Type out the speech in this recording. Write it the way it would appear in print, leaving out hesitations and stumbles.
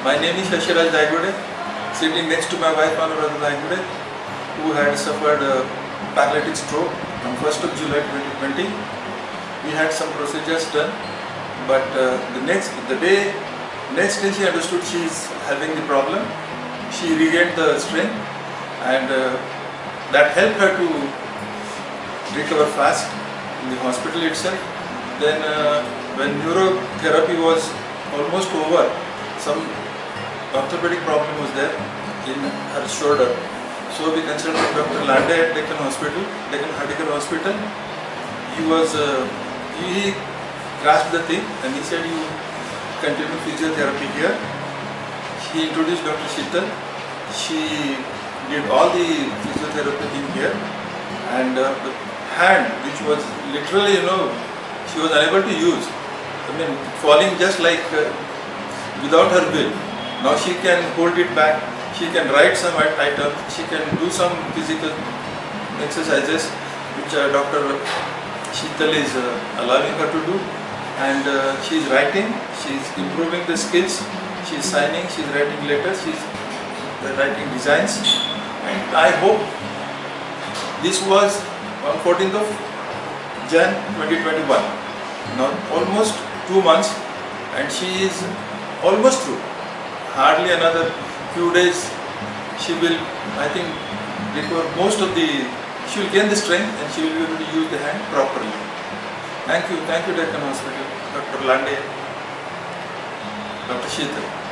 My name is Shashiraj Daigude, sitting next to my wife Anuradha Daigude, who had suffered paralytic stroke on 1st of July 2020. We had some procedures done, but the next day she understood she is having the problem. She regained the strength, and that helped her to recover fast in the hospital itself. Then when neurotherapy was almost over, some orthopedic problem was there in her shoulder. So we consulted Dr. Lande at Deccan Medical Hospital. He grasped the thing and he said, you continue physiotherapy here. He introduced Dr. Sheetal. She did all the physiotherapy thing here, and the hand, which was literally, she was unable to use. I mean, falling just like without her will. Now she can hold it back. She can write some items. She can do some physical exercises, which Dr. Sheetal is allowing her to do. And she is writing. She is improving the skills. She is signing. She is writing letters. She is writing designs. And I hope this was on 14th of Jan 2021. Now almost 2 months, and she is almost through. Hardly another few days she will, I think, recover most of the, she will gain the strength and she will be able to use the hand properly. Thank you Deccan Hospital, Dr. Lande, Dr. Sheetal.